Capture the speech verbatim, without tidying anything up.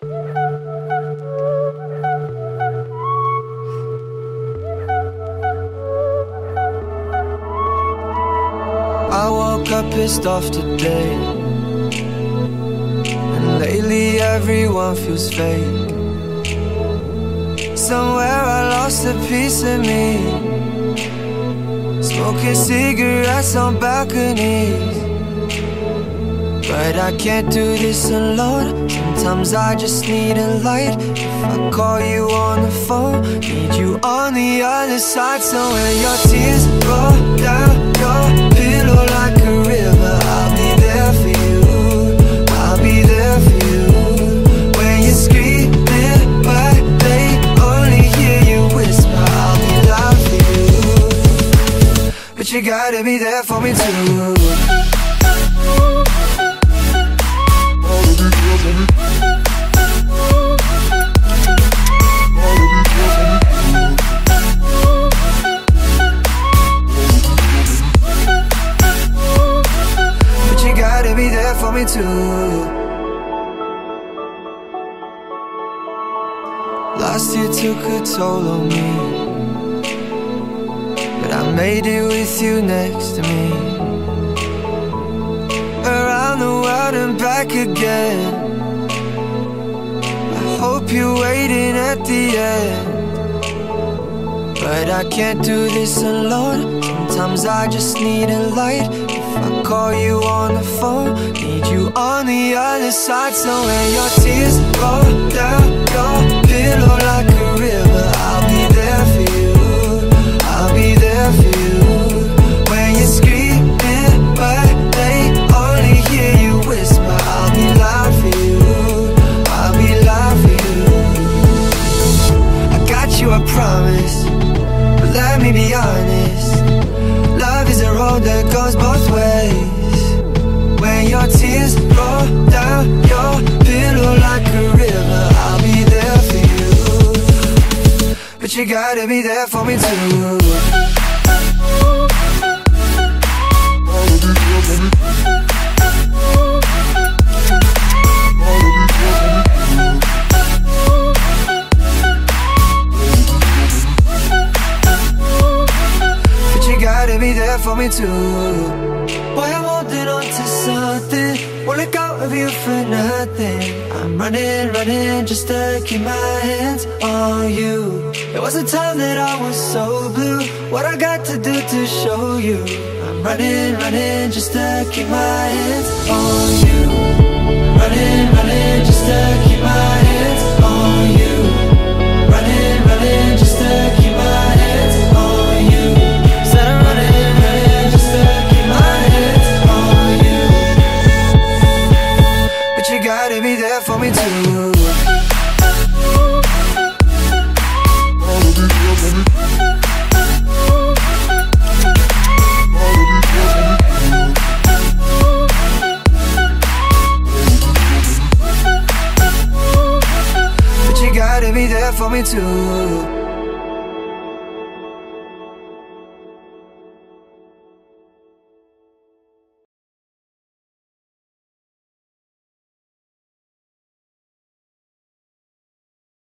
I woke up pissed off today, and lately everyone feels fake. Somewhere I lost a piece of me, smoking cigarettes on balconies. But I can't do this alone. Sometimes I just need a light. If I call you on the phone, need you on the other side. So when your tears roll down your pillow like a river, I'll be there for you, I'll be there for you. When you're screaming but they only hear you whisper, I'll be loud for you. But you gotta be there for me too. For me too. Last year took a toll on me, but I made it with you next to me. Around the world and back again. I hope you're waiting at the end. But I can't do this alone. Sometimes I just need a light. If I call you on the phone, need you on the other side. So when your tears roll down your pillow like a river, I'll be there for you, I'll be there for you. When you're screaming but they only hear you whisper, I'll be loud for you, I'll be loud for you. I got you, I promise, but let me be honest. Love is a road that goes both ways. When your tears roll down your pillow like a river, I'll be there for you. But you gotta be there for me too. Be there for me too. Boy, I'm holding on to something, won't let go of you for nothing. I'm running, running just to keep my hands on you. It was a time that I was so blue. What I got to do to show you? I'm running, running just to keep my hands on you. Running, running just to keep my hands on you. Running, running just to keep my hands on you. Said I'm running, running just to keep my hands on you. But you gotta be there for me too. But you gotta be there for me too.